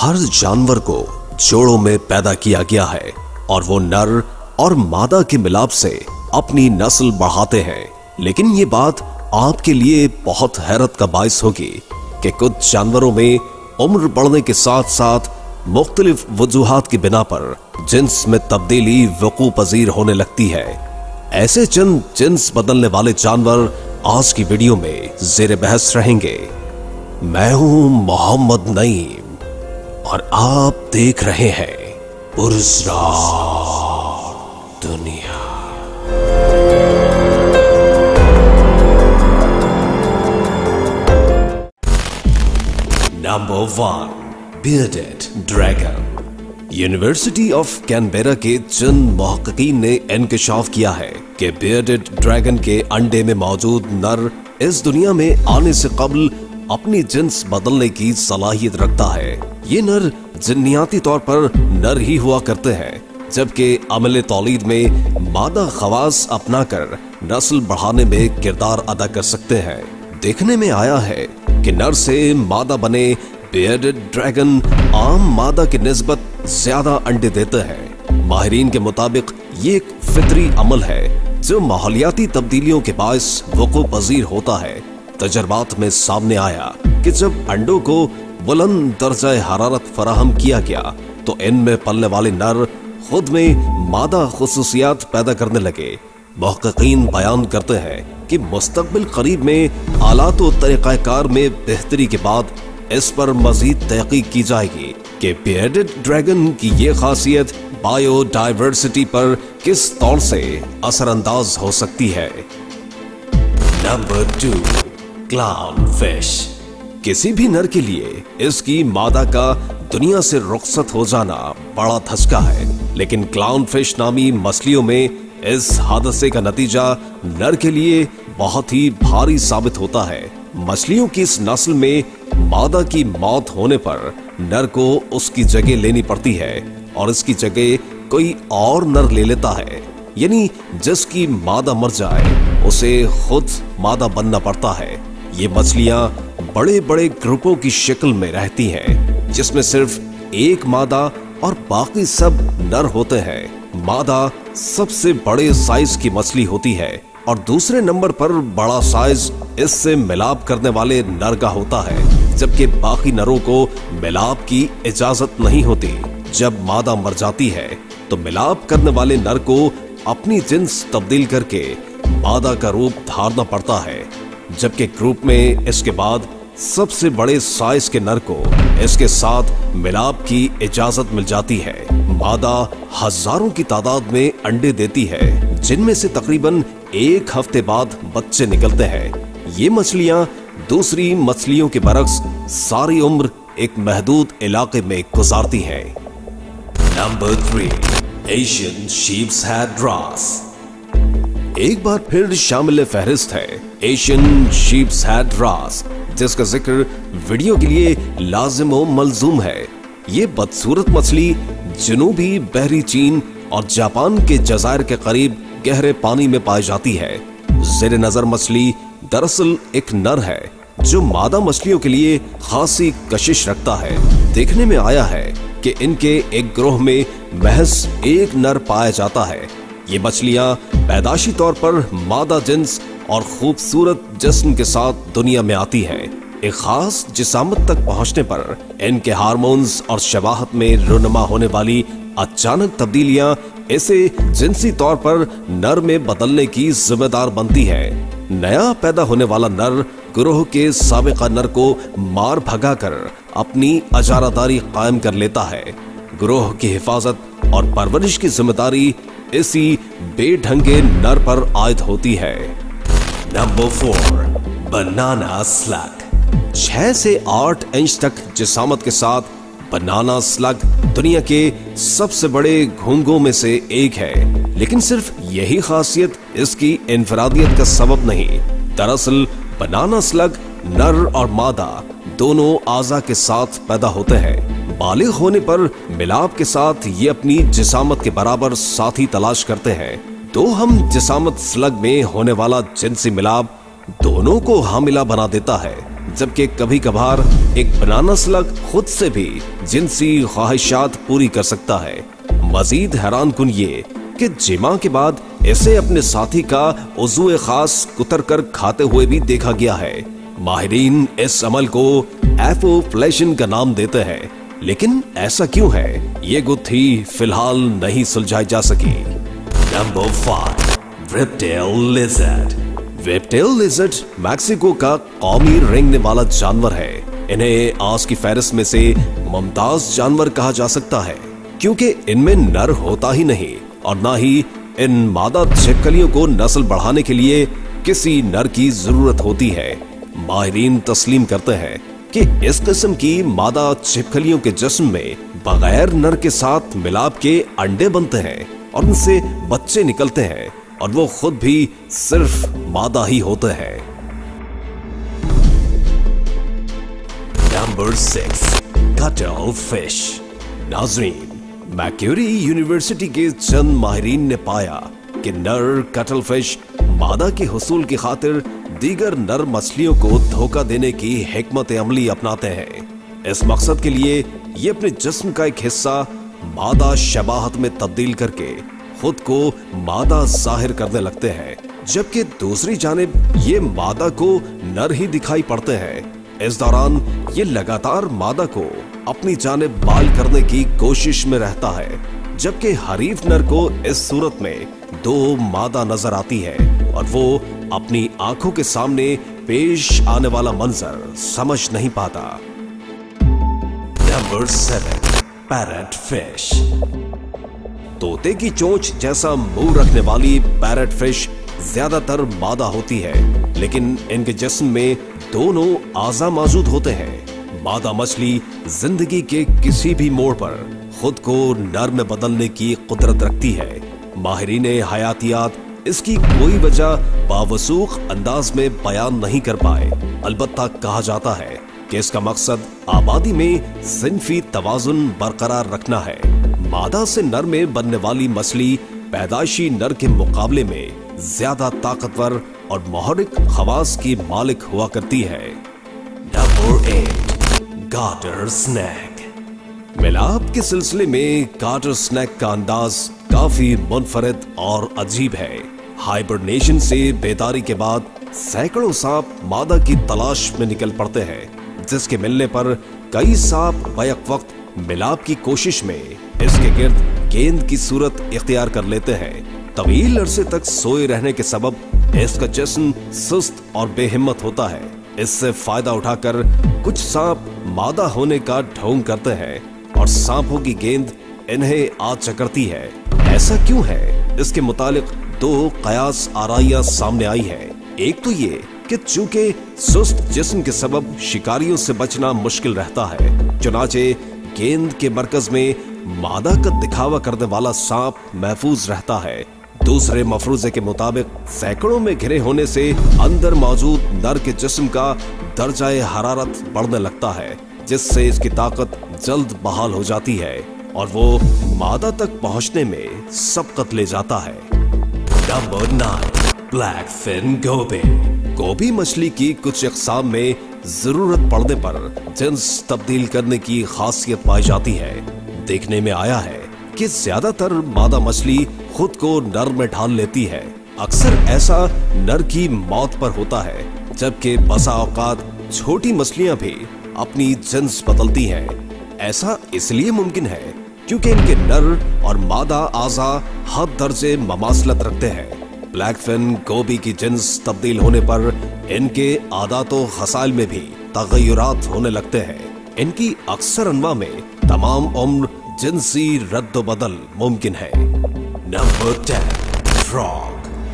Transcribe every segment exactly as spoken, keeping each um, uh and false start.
हर जानवर को जोड़ों में पैदा किया गया है और वो नर और मादा के मिलाप से अपनी नस्ल बढ़ाते हैं। लेकिन ये बात आपके लिए बहुत हैरत का बायस होगी कि कुछ जानवरों में उम्र बढ़ने के साथ साथ मुख्तलिफ वजूहात की बिना पर जिन्स में तब्दीली वकू पजीर होने लगती है। ऐसे चंद जिन्स बदलने वाले जानवर आज की वीडियो में जेर बहस रहेंगे। मैं हूं मोहम्मद नईम और आप देख रहे हैं पुरस्कार दुनिया। Number one, bearded dragon. University of Canberra के चंद मुहक्किकीन ने इंकशाफ किया है कि बियर्डेड ड्रैगन के अंडे में मौजूद नर इस दुनिया में आने से कबल अपनी जिन्स बदलने की सलाहियत रखता है। ये नर जिन्नियाती तौर पर नर ही हुआ करते हैं, जबकि अमले तौलीद में मादा खवास अपनाकर नस्ल बढ़ाने में किरदार अदा कर सकते हैं। देखने में आया है कि नर से मादा बने बियर्डेड ड्रैगन आम मादा की निस्बत ज्यादा अंडे देते हैं। माहिरीन के मुताबिक ये एक फितरी अमल है जो माहौलियाती तब्दीलियों के बायस वक़ू पजीर होता है। तजर्बात में सामने आया कि जब अंडों को बुलंद दर्जा हरारत फराहम किया गया तो इनमें पलने वाले नर खुद में मादा खुसूसियात पैदा करने लगे। मुहक्किकीन बयान करते हैं कि मुस्तकबिल करीब में आलात व तरीक़ाकार में बेहतरी के बाद इस पर मजीद तहकीक की जाएगी कि बियर्डेड ड्रैगन की ये खासियत बायोडाइवर्सिटी पर किस तौर से असरअंदाज हो सकती है। Number two, clownfish. किसी भी नर के लिए इसकी मादा का दुनिया से रुखसत हो जाना बड़ा धचका है, लेकिन क्लाउन फिश नामी मछलियों में इस हादसे का नतीजा नर के लिए बहुत ही भारी साबित होता है। मछलियों की इस नस्ल में मादा की मौत होने पर नर को उसकी जगह लेनी पड़ती है और इसकी जगह कोई और नर ले लेता है। यानी जिसकी मादा मर जाए उसे खुद मादा बनना पड़ता है। ये मछलियां बड़े बड़े ग्रुपों की शक्ल में रहती हैं, जिसमें सिर्फ एक मादा और बाकी सब नर होते हैं। मादा सबसे बड़े साइज की मछली होती है और दूसरे नंबर पर बड़ा साइज इससे मिलाप करने वाले नर का होता है, जबकि बाकी नरों को मिलाप की इजाजत नहीं होती। जब मादा मर जाती है तो मिलाप करने वाले नर को अपनी जिन्स तब्दील करके मादा का रूप धारना पड़ता है, जबकि ग्रुप में इसके बाद सबसे बड़े साइज के नर को इसके साथ मिलाप की इजाजत मिल जाती है। मादा हजारों की तादाद में अंडे देती है, जिनमें से तकरीबन एक हफ्ते बाद बच्चे निकलते हैं। ये मछलियां दूसरी मछलियों के बरक्स सारी उम्र एक महदूद इलाके में गुजारती हैं। Number three, Asian sheepshead wrasse. एक बार फिर शामिल फहरिस्त है एशियन शीप्स हेड वरास, जिसका जिक्र वीडियो के लिए लाजिम व मलजूम है। ये बदसूरत मछली जनूबी बहरी चीन और जापान के जज़ायर के करीब गहरे पानी में पाई जाती है। ज़ेरे नजर मछली दरअसल एक नर है जो मादा मछलियों के लिए खासी कशिश रखता है। देखने में आया है कि इनके एक ग्रोह में महज एक नर पाया जाता है। ये मछलियां पैदाशी तौर पर मादा जिन्स और खूबसूरत जिस्म के साथ दुनिया में आती हैं। एक खास जिसामत तक पहुंचने पर इनके हार्मोन्स और शबाहत में रुनुमा होने वाली अचानक तब्दीलियां इसे जिनसी तौर पर नर में बदलने की जिम्मेदार बनती है। नया पैदा होने वाला नर ग्रोह के साबिका नर को मार भगाकर अपनी अजारादारी कायम कर लेता है। ग्रोह की हिफाजत और परवरिश की जिम्मेदारी इसी बेढंगे नर पर आयद होती है। Number four, banana slug. छह से आठ इंच तक जिसामत के साथ बनाना स्लग दुनिया के सबसे बड़े घोंघों में से एक है, लेकिन सिर्फ यही खासियत इसकी इनफरादियत का सबब नहीं। दरअसल बनाना स्लग नर और मादा दोनों आज़ा के साथ पैदा होते हैं। बालिग होने पर मिलाप के साथ ये अपनी जिसामत के बराबर साथी तलाश करते हैं। तो हम जिसामत स्लग में होने वाला जिनसी मिलाप दोनों को हामिला बना देता है, जबकि कभी कभार एक बनाना स्लग खुद से भी जिनसी ख्वाहिशात पूरी कर सकता है। मजीद हैरान कुन ये कि जिमा के बाद इसे अपने साथी का उज़्व खास कुतर कर खाते हुए भी देखा गया है। माहिरीन इस अमल को एपोप्लेशन का नाम देते हैं, लेकिन ऐसा क्यों है ये गुत्थी फिलहाल नहीं सुलझाई जा सकी। Number five, reptile lizard. Reptile lizard Mexico का कौमी रेंगने वाला जानवर है। इन्हें आज की फहरिस्त में से मुमताज जानवर कहा जा सकता है, क्योंकि इनमें नर होता ही नहीं और ना ही इन मादा छिपकलियों को नस्ल बढ़ाने के लिए किसी नर की जरूरत होती है। माहिरीन तस्लीम करते हैं कि इस किस्म की मादा छिपकलियों के जिस्म में बगैर नर के साथ मिलाप के अंडे बनते हैं और उनसे बच्चे निकलते हैं और वो खुद भी सिर्फ मादा ही होते हैं। Number six, cuttlefish. नाजरीन, मैक्यूरी यूनिवर्सिटी के चंद माहिरीन ने पाया कि नर कटल फिश मादा के हुसूल की खातिर दीगर नर मछलियों को धोखा देने की हिकमत अमली अपनाते हैं। इस मकसद के लिए ये अपने जिस्म का एक हिस्सा मादा शबाहत में तब्दील करके खुद को मादा जाहिर करने लगते हैं, जबकि दूसरी जानिब ये मादा को नर ही दिखाई पड़ते हैं। इस दौरान ये लगातार मादा को अपनी जानिब बाल करने की कोशिश में रहता है, जबकि हरीफ नर को इस सूरत में दो मादा नजर आती है और वो अपनी आंखों के सामने पेश आने वाला मंजर समझ नहीं पाता। Number seven, parrotfish. तोते की चोंच जैसा मुंह रखने वाली पैरट फिश ज्यादातर मादा होती है, लेकिन इनके जिस्म में दोनों आज़ा मौजूद होते हैं। मादा मछली जिंदगी के किसी भी मोड़ पर खुद को नर में बदलने की कुदरत रखती है। माहिरीन हयातियात इसकी कोई वजह बावसूख अंदाज में बयान नहीं कर पाए। अलबत्ता कहा जाता है कि इसका मकसद आबादी में सिंफी तवाजुन बरकरार रखना है। मादा से नर में बनने वाली मछली पैदाइशी नर के मुकाबले में ज्यादा ताकतवर और मुहर्रिक खवास की मालिक हुआ करती है। Number eight, garter snake. मिलाप के सिलसिले में गार्टर स्नैक का अंदाज काफी मुनफरिद और अजीब है। हाइबरनेशन से बेदारी के बाद सैकड़ों सांप मादा की तलाश में निकल पड़ते हैं, जिसके मिलने पर कई सांप बैक वक्त मिलाप की कोशिश में इसके गिर्द गेंद की सूरत इख्तियार कर लेते हैं। तवील अरसे तक सोए रहने के सबब इसका जिस्म सुस्त और बेहिम्मत होता है। इससे फायदा उठाकर कुछ सांप मादा होने का ढोंग करते हैं और सांपों की गेंद इन्हें आ चकरती है। ऐसा क्यों है, इसके मुतालिक दो कयास आराइयां सामने आई है। एक तो ये कि चूंकि सुस्त जिस्म के सबब शिकारियों से बचना मुश्किल रहता है, चुनाचे गेंद के मरकज में मादा का दिखावा करने वाला सांप महफूज रहता है। दूसरे मफरूजे के मुताबिक सैकड़ों में घिरे होने से अंदर मौजूद नर के जिस्म का दर्जाए हरारत बढ़ने लगता है, जिससे इसकी ताकत जल्द बहाल हो जाती है और वो मादा तक पहुंचने में सबकत ले जाता है। Number nine, blackfin goby. Goby मछली की कुछ अक़साम में जरूरत पड़ने पर जिन्स तब्दील करने की खासियत पाई जाती है। देखने में आया है कि ज्यादातर मादा मछली खुद को नर में ढाल लेती है। अक्सर ऐसा नर की मौत पर होता है, जबकि बसा औकात छोटी मछलियां भी अपनी जिन्स बदलती हैं। ऐसा इसलिए मुमकिन है क्योंकि इनके नर और मादा आज़ा हद दर्जे ममासलत रखते हैं। ब्लैक फिन गोबी की जिन्स तब्दील होने पर इनके आदातो खसाइल में भी तगय्युरात होने लगते हैं। इनकी अक्सर अनवा में तमाम उम्र जिनसी रद्द बदल मुमकिन है। Number ten, frog.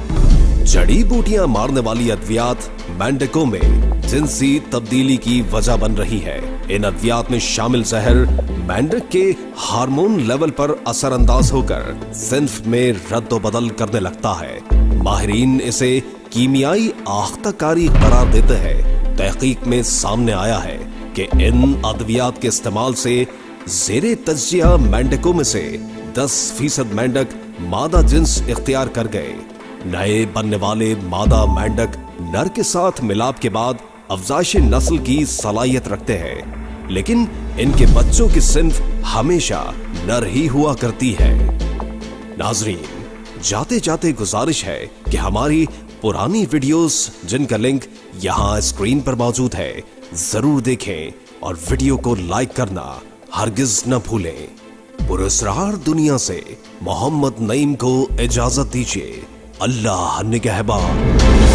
जड़ी बूटियां मारने वाली अद्वियात मेंढकों में जिनसी तब्दीली की वजह बन रही है। इन अद्वियात में शामिल जहर मेंढक के हार्मोन लेवल पर असरअंदाज होकर सिन्फ में रद्द बदल करने लगता है। माहिरीन इसे कीमियाई आख्ताकारी करार देते हैं। तहकीक में सामने आया है कि इन अद्वियात के इस्तेमाल से ज़ेरे तज्जिया मेंढकों में से दस फीसद मेंढक मादा जिन्स इख्तियार कर गए। नए बनने वाले मादा मेंढक नर के साथ मिलाप के बाद अफजाइश नस्ल की सलाहियत रखते हैं, लेकिन इनके बच्चों की सिन्फ हमेशा नर ही हुआ करती है। नाजरीन, जाते जाते गुजारिश है कि हमारी पुरानी वीडियोस, जिनका लिंक यहां स्क्रीन पर मौजूद है, जरूर देखें और वीडियो को लाइक करना हरगिज न भूलें। पुरस्कार दुनिया से मोहम्मद नईम को इजाजत दीजिए। अल्लाह निगहबान।